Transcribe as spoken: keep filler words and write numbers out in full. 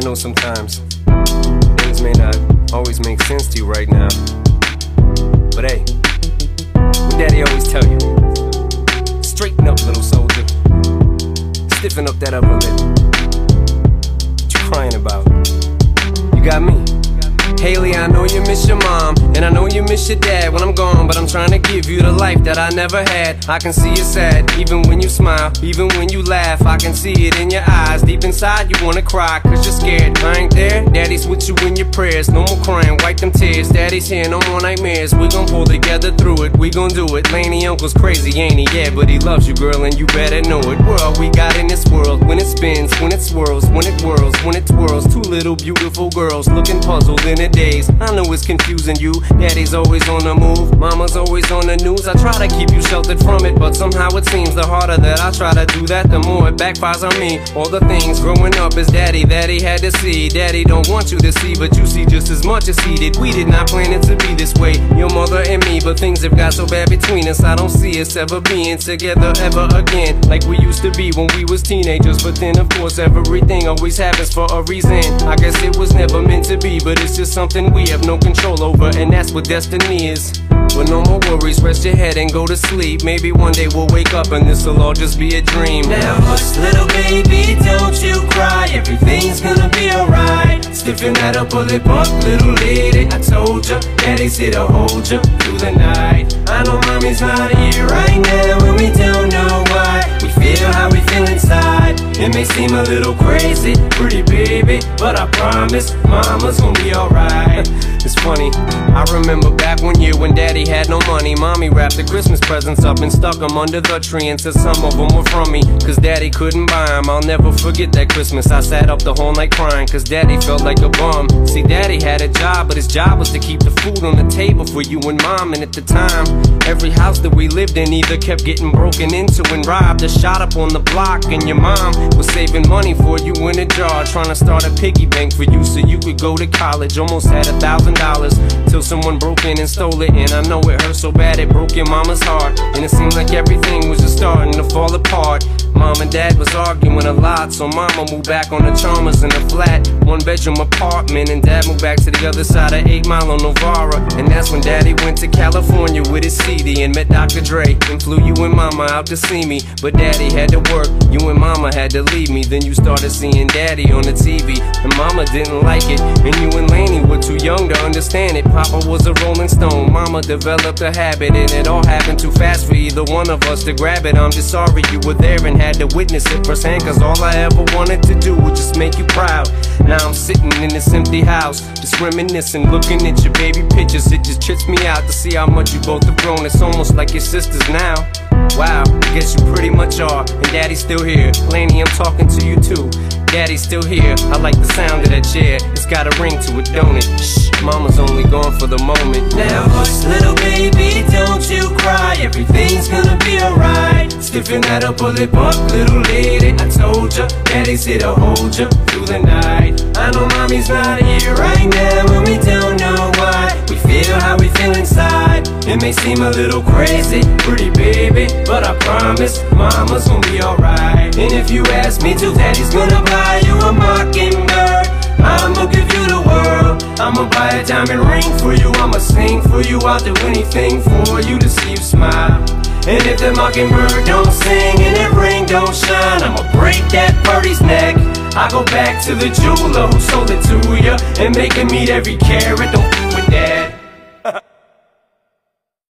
know sometimes things may not always make sense to you right now, but hey, what Daddy always tell you, straighten up, little soldier, stiffen up that upper lip. What you crying about? You got me. Hailie, I know you miss your mom, and I know you miss your dad when I'm gone, but I'm trying to give you the life that I never had. I can see you sad, even when you smile, even when you laugh. I can see it in your eyes, deep inside you wanna cry, cause you're scared. I ain't there, Daddy's with you in your prayers. No more crying, wipe them tears. Daddy's here, no more nightmares. We gon' pull together through it, we gon' do it. Lainie, uncle's crazy, ain't he? Yeah, but he loves you, girl, and you better know it. We're all we got in this world, when it spins, when it swirls, when it whirls, when it twirls. Two little beautiful girls looking puzzled in a daze. I know it's confusing you. Daddy's always on the move, mama's always on the news. I try to keep you sheltered from it, but somehow it seems the harder that I try to do that, the more it backfires on me. All the things growing up as Daddy that he had to see, Daddy don't want you to see, but you see just as much as he did. We did not plan it to be this way, your mother and me, but things have got so bad between us. I don't see us ever being together ever again, like we used to be when we was teenagers. But then of course everything always happens for a reason. I guess it was never meant to be, but it's just something we have no control over, and that's what destiny is. But no more worries, rest your head and go to sleep. Maybe one day we'll wake up and this'll all just be a dream. Now hush, little baby, don't you cry, everything's gonna be alright. Stiffen that upper lip up, little lady, I told ya, Daddy's here to hold ya through the night. I know mommy's not here right now, and we don't know why. We feel how we feel inside. It may seem a little crazy, pretty baby, but I promise mama's gonna be alright. It's funny, I remember back one year when Daddy had no money. Mommy wrapped the Christmas presents up and stuck them under the tree, and said some of them were from me, cause Daddy couldn't buy them. I'll never forget that Christmas. I sat up the whole night crying, cause Daddy felt like a bum. See, Daddy had a job, but his job was to keep the food on the table for you and Mom. And at the time, every house that we lived in either kept getting broken into and robbed or shot up on the block. And your mom was saving money for you in a jar, trying to start a piggy bank for you so you could go to college. Almost had a thousand dollars till someone broke in and stole it. And I know it hurt so bad it broke your mama's heart, and it seemed like everything was just starting to fall apart. Mom and Dad was arguing a lot, so Mama moved back on the Chalmers in a flat one bedroom apartment, and Dad moved back to the other side of eight Mile on Novara. And that's when Daddy went to California with his C D and met Doctor Dre, and flew you and Mama out to see me. But Daddy had to work, you and Mama had to leave me. Then you started seeing Daddy on the T V, and Mama didn't like it, and you and Lainie were too young to understand it. Papa was a rolling stone, Mama developed a habit, and it all happened too fast for either one of us to grab it. I'm just sorry you were there and had to witness it firsthand, cause all I ever wanted to do was just make you proud. Now I'm sitting in this empty house, just reminiscing, looking at your baby pictures. It just trips me out to see how much you both have grown. It's almost like your sisters now. Wow, I guess you pretty much are. And Daddy's still here. Lainie, I'm talking to you too. Daddy's still here. I like the sound of that chair. It's got a ring to it, don't it? Shh, Mama's only gone for the moment. Now hush, little baby, don't you cry, everything's gonna be alright. Stiffen that upper lip up, little lady, I told ya, Daddy's here to hold ya through the night. I know mommy's not here right now, and we don't know why. We feel how we feel inside. It may seem a little crazy, pretty baby, but I promise mama's gonna be alright. And if you ask me to, Daddy's gonna buy you a Mockingbird. I'ma give you the world, I'ma buy a diamond ring for you, I'ma sing for you, I'll do anything for you to see you smile. And if the Mockingbird don't sing and that ring don't shine, I'ma break that birdie's neck. I go back to the jeweler who sold it to ya, and make him eat every carat. Don't